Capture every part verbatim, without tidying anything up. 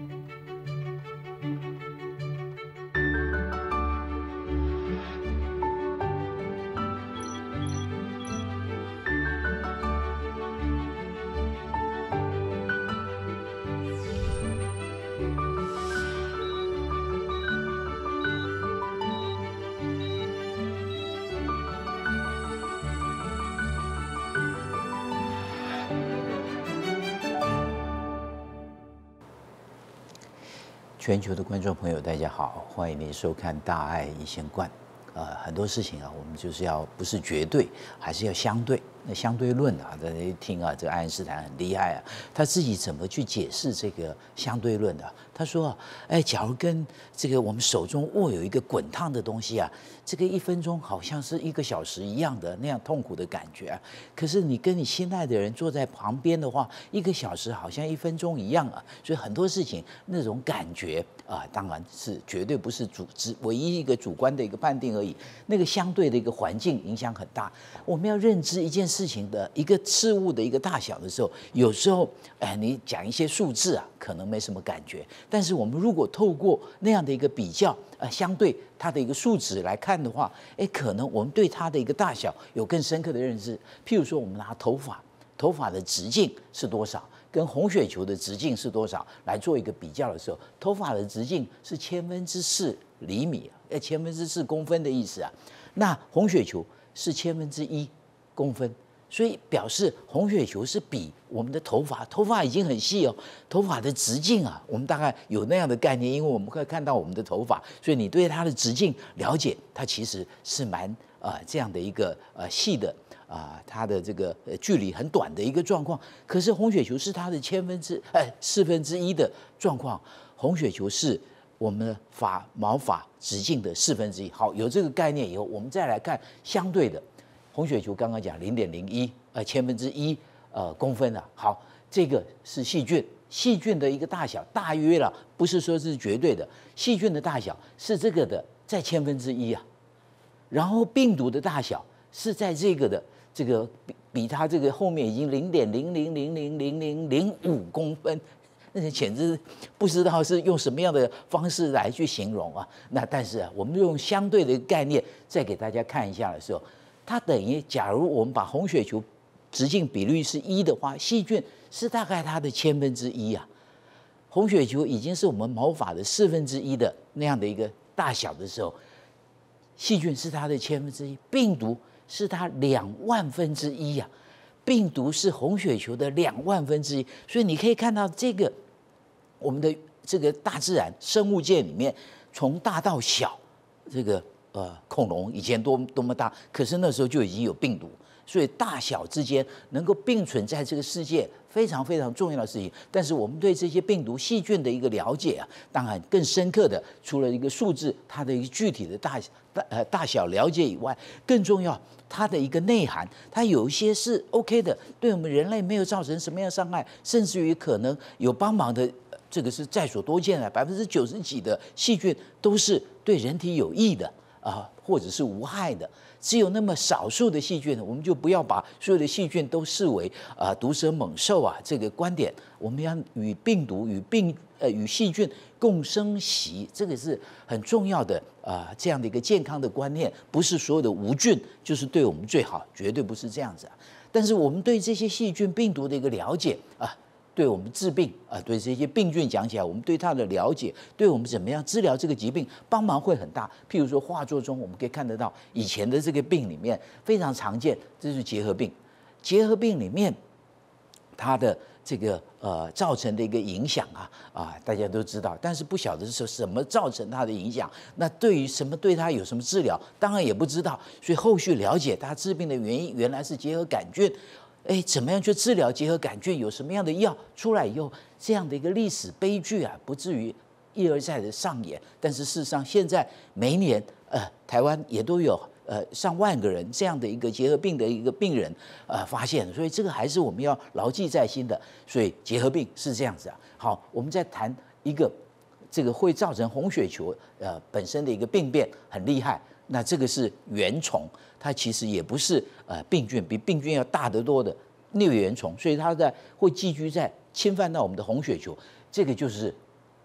全球的观众朋友，大家好，欢迎您收看《大爱一线观》。呃，很多事情啊，我们就是要不是绝对，还是要相对。那相对论啊，大家一听啊，这个爱因斯坦很厉害啊，他自己怎么去解释这个相对论的？他说啊，哎，假如跟这个我们手中握有一个滚烫的东西啊，这个一分钟好像是一个小时一样的那样痛苦的感觉啊。可是你跟你心爱的人坐在旁边的话，一个小时好像一分钟一样啊。所以很多事情那种感觉啊，当然是绝对不是主只唯一一个主观的一个判定而已。那个相对的一个环境影响很大。我们要认知一件事情的一个事物的一个大小的时候，有时候哎，你讲一些数字啊，可能没什么感觉。但是我们如果透过那样的一个比较，呃，相对它的一个数值来看的话，哎，可能我们对它的一个大小有更深刻的认知。譬如说，我们拿头发，头发的直径是多少，跟红血球的直径是多少来做一个比较的时候，头发的直径是千分之四厘米，呃，千分之四公分的意思啊。那红血球是千分之一公分。所以表示红血球是比我们的头发，头发已经很细哦，头发的直径啊，我们大概有那样的概念，因为我们会看到我们的头发，所以你对它的直径了解，它其实是蛮呃这样的一个呃细的啊、呃，它的这个呃距离很短的一个状况。可是红血球是它的千分之呃四分之一的状况，红血球是我们的发毛发直径的四分之一。好，有这个概念以后，我们再来看相对的。红血球刚刚讲零点零一呃千分之一呃公分啊，好，这个是细菌，细菌的一个大小大约了，不是说是绝对的，细菌的大小是这个的在千分之一啊，然后病毒的大小是在这个的这个比比它这个后面已经零点零零零零零零零五公分。那简直不知道是用什么样的方式来去形容啊。那但是啊，我们用相对的概念再给大家看一下的时候。它等于，假如我们把红血球直径比率是一的话，细菌是大概它的千分之一啊。红血球已经是我们毛发的四分之一的那样的一个大小的时候，细菌是它的千分之一，病毒是它两万分之一啊。病毒是红血球的两万分之一，所以你可以看到这个我们的这个大自然生物界里面，从大到小，这个。呃，恐龙以前多多么大，可是那时候就已经有病毒，所以大小之间能够并存在这个世界非常非常重要的事情。但是我们对这些病毒细菌的一个了解啊，当然更深刻的，除了一个数字它的一个具体的大大呃大小了解以外，更重要它的一个内涵，它有一些是 OK 的，对我们人类没有造成什么样的伤害，甚至于可能有帮忙的。这个是在所多见的，百分之九十几的细菌都是对人体有益的。啊，或者是无害的，只有那么少数的细菌，我们就不要把所有的细菌都视为啊毒蛇猛兽啊这个观点。我们要与病毒、与病呃与细菌共生息，这个是很重要的啊、呃、这样的一个健康的观念。不是所有的无菌就是对我们最好，绝对不是这样子啊。但是我们对这些细菌、病毒的一个了解啊。对我们治病啊，对这些病菌讲起来，我们对它的了解，对我们怎么样治疗这个疾病帮忙会很大。譬如说画作中我们可以看得到，以前的这个病里面非常常见，这是结核病。结核病里面，它的这个呃造成的一个影响啊啊，大家都知道，但是不晓得是什么造成它的影响。那对于什么对它有什么治疗，当然也不知道。所以后续了解它治病的原因，原来是结核杆菌。哎，怎么样去治疗结核杆菌？有什么样的药出来以后，这样的一个历史悲剧啊，不至于一而再的上演。但是事实上，现在每一年，呃，台湾也都有呃上万个人这样的一个结核病的一个病人呃发现，所以这个还是我们要牢记在心的。所以结核病是这样子啊。好，我们再谈一个这个会造成红血球呃本身的一个病变，很厉害。那这个是原虫，它其实也不是呃病菌，比病菌要大得多的疟原虫，所以它在会寄居在侵犯到我们的红血球，这个就是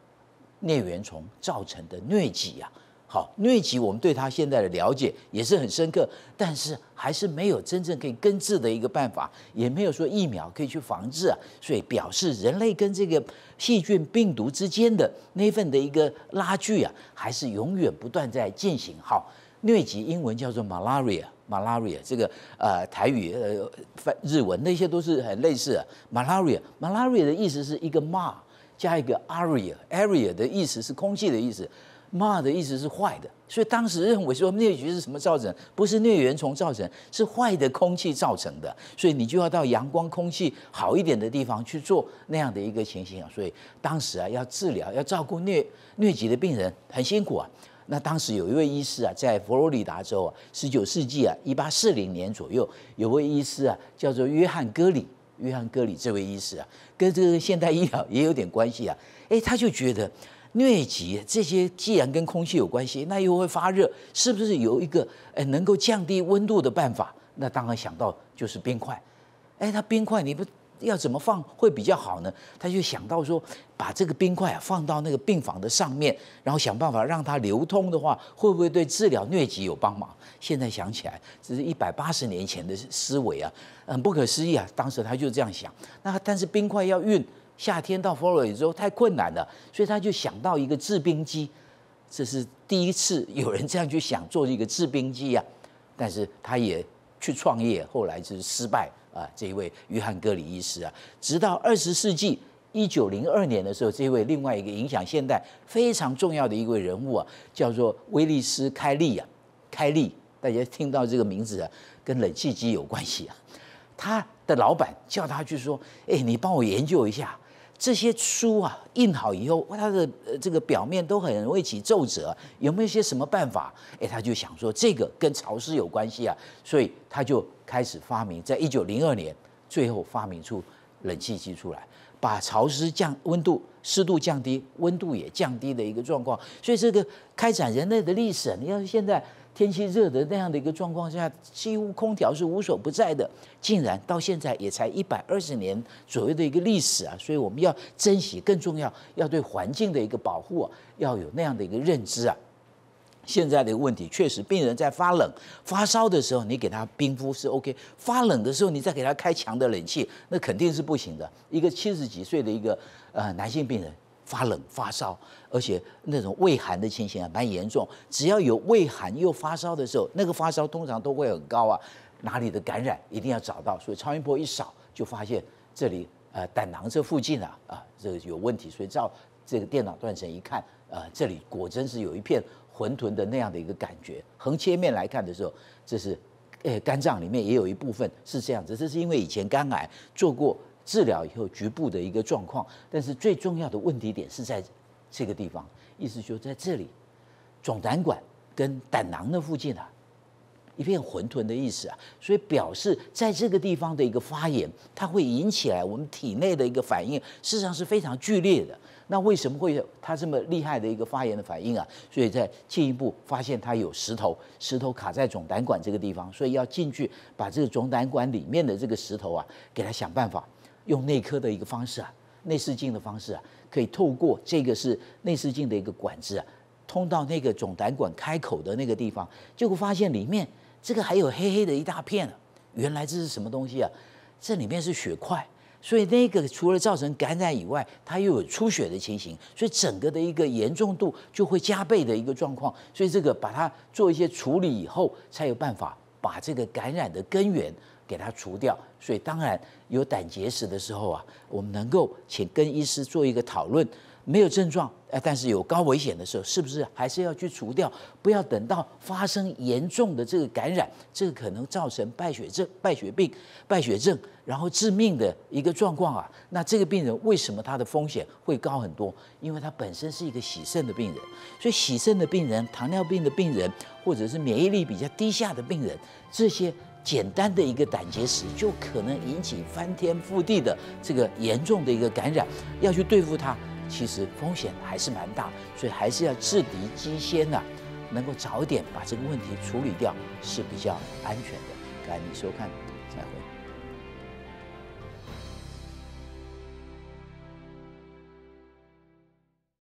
疟原虫造成的疟疾啊。好，疟疾我们对它现在的了解也是很深刻，但是还是没有真正可以根治的一个办法，也没有说疫苗可以去防治啊。所以表示人类跟这个细菌、病毒之间的那份的一个拉锯啊，还是永远不断在进行。好，疟疾英文叫做 malaria。malaria 这个呃台语呃日文那些都是很类似的。malaria malaria 的意思是一个 ma 加一个 area area 的意思是空气的意思。ma 的意思是坏的，所以当时认为说疟疾是什么造成？不是疟原虫造成，是坏的空气造成的。所以你就要到阳光、空气好一点的地方去做那样的一个情形啊。所以当时啊，要治疗、要照顾疟疟疾的病人很辛苦啊。那当时有一位医师啊，在佛罗里达州啊，十九世纪啊，一八四零年左右，有位医师啊，叫做约翰·戈里。约翰·戈里这位医师啊，跟这个现代医疗也有点关系啊。哎，他就觉得疟疾这些既然跟空气有关系，那又会发热，是不是有一个呃能够降低温度的办法？那当然想到就是冰块。哎，他冰块你不要怎么放会比较好呢？他就想到说，把这个冰块啊放到那个病房的上面，然后想办法让它流通的话，会不会对治疗疟疾有帮忙？现在想起来，这是一百八十年前的思维啊，很不可思议啊！当时他就这样想。那但是冰块要运夏天到佛罗里达州太困难了，所以他就想到一个制冰机。这是第一次有人这样去想做一个制冰机啊，但是他也去创业，后来就是失败啊。这一位约翰·戈里医师啊，直到二十世纪一九零二年的时候，这位另外一个影响现代非常重要的一位人物啊，叫做威利斯·开利啊，开利。大家听到这个名字啊，跟冷气机有关系啊。他的老板叫他去说：“哎，你帮我研究一下这些书啊，印好以后，它的这个表面都很容易起皱褶，有没有一些什么办法？”哎，他就想说这个跟潮湿有关系啊，所以他就开始发明，在一九零二年，最后发明出冷气机出来，把潮湿降温度、湿度降低，温度也降低的一个状况。所以这个开展人类的历史，你要现在天气热的那样的一个状况下，几乎空调是无所不在的，竟然到现在也才一百二十年左右的一个历史啊！所以我们要珍惜，更重要，要对环境的一个保护啊，要有那样的一个认知啊。现在的问题确实，病人在发冷、发烧的时候，你给他冰敷是 OK； 发冷的时候，你再给他开强的冷气，那肯定是不行的。一个七十几岁的一个呃男性病人发冷发烧，而且那种畏寒的情形啊蛮严重。只要有畏寒又发烧的时候，那个发烧通常都会很高啊，哪里的感染一定要找到。所以超音波一扫就发现这里呃胆囊这附近啊啊这个有问题，所以照这个电脑断层一看，呃这里果真是有一片混沌的那样的一个感觉。横切面来看的时候，这是呃肝脏里面也有一部分是这样子，这是因为以前肝癌做过治疗以后局部的一个状况，但是最重要的问题点是在这个地方，意思就在这里，总胆管跟胆囊的附近啊，一片混沌的意思啊，所以表示在这个地方的一个发炎，它会引起来我们体内的一个反应，事实上是非常剧烈的。那为什么会有它这么厉害的一个发炎的反应啊？所以在进一步发现它有石头，石头卡在总胆管这个地方，所以要进去把这个总胆管里面的这个石头啊，给它想办法用内科的一个方式啊，内视镜的方式啊，可以透过这个是内视镜的一个管子啊，通到那个总胆管开口的那个地方，结果发现里面这个还有黑黑的一大片啊，原来这是什么东西啊？这里面是血块。所以那个除了造成感染以外，它又有出血的情形，所以整个的一个严重度就会加倍的一个状况。所以这个把它做一些处理以后，才有办法把这个感染的根源给它除掉。所以当然有胆结石的时候啊，我们能够请跟医师做一个讨论，没有症状，但是有高危险的时候，是不是还是要去除掉？不要等到发生严重的这个感染，这个可能造成败血症、败血病、败血症，然后致命的一个状况啊。那这个病人为什么他的风险会高很多？因为他本身是一个洗肾的病人，所以洗肾的病人、糖尿病的病人，或者是免疫力比较低下的病人，这些简单的一个胆结石就可能引起翻天覆地的这个严重的一个感染，要去对付它，其实风险还是蛮大，所以还是要制敌机先呐、啊，能够早一点把这个问题处理掉是比较安全的。感谢你收看，再会。